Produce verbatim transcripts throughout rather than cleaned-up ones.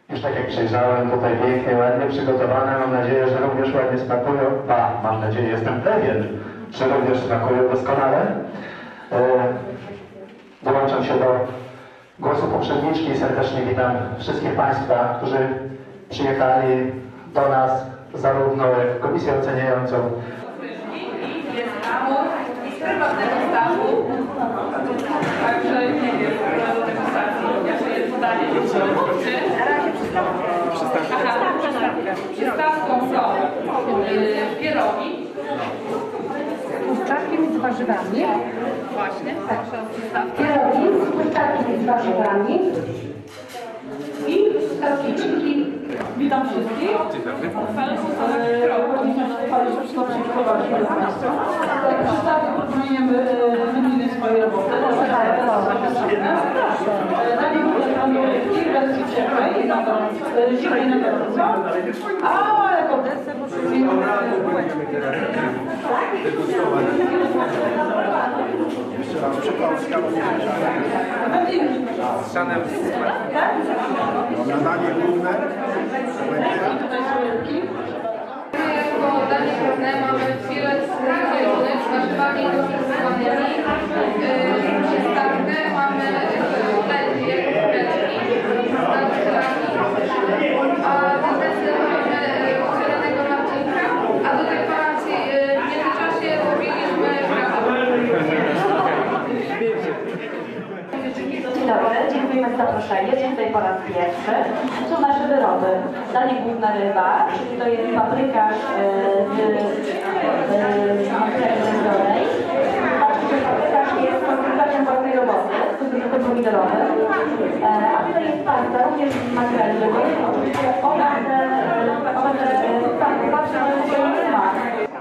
Już tak jak przejrzałem, tutaj pięknie, ładnie przygotowane. Mam nadzieję, że również ładnie smakują. Ba, mam nadzieję, jestem pewien, że również smakują doskonale. E, dołączam się do głosu poprzedniczki i serdecznie witam wszystkich Państwa, którzy przyjechali do nas, zarówno jak komisję oceniającą. Jest amor z prywatnego stawu, także nie wiem, do tego stawu. Jakie jest podanie dzieci? Na razie przystawkę. Aha, przystawkę. Przystawką są y, pierogi. Kurczakiem z warzywami. Właśnie, proszę o przystawkę. Pierogi z kurczakiem z warzywami. I kotliczki. Witam wszystkich. Przystawkę proponujemy wymienić swoje roboty. Dalej mamy wersji ciepłej, zimnej na gorąco. A jako deser potrzebujemy bułeczki. Jeszcze raz przekąska, bo nie Z szanem nadanie główne. Jako danie główne mamy filet zielony z warzywami dopracowanymi, przystawkę mamy lędźwie, kureczki, a na deser mamy udzielonego marcinka, a do dekoracji w międzyczasie robiliśmy Dzień dobry, dziękujemy za zaproszenie. Dzień tutaj po raz pierwszy. Są nasze wyroby. Danie główna ryba, czyli to jest paprykarz z maklerem wędzonej. Znaczy, że paprykarz jest koncentratem własnej roboty, z cukrem pomidorowym. A tutaj jest pasta, również z makrelem. Oczywiście oba te patrzą na swoją smak.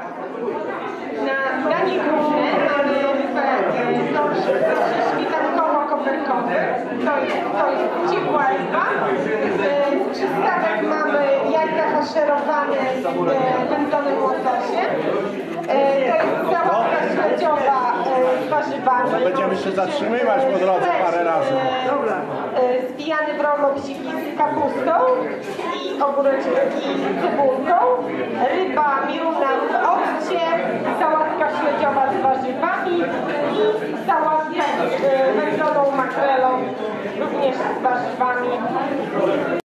Na danie główne mamy dorsz śmietankowo-koperkowy, to jest, to jest ciepła ryba. Z przystawek mamy jajka faszerowane z wędzonym łososiem. To jest sałatka śledziowa z warzywami. Będziemy się zatrzymywać po drodze parę razy. Zwijany bromobziki z kapustą i ogóreczki z cebulką. Ryba miruna w occie, sałatka śledziowa z warzywami i sałatka z wędzoną makrelą również z warzywami.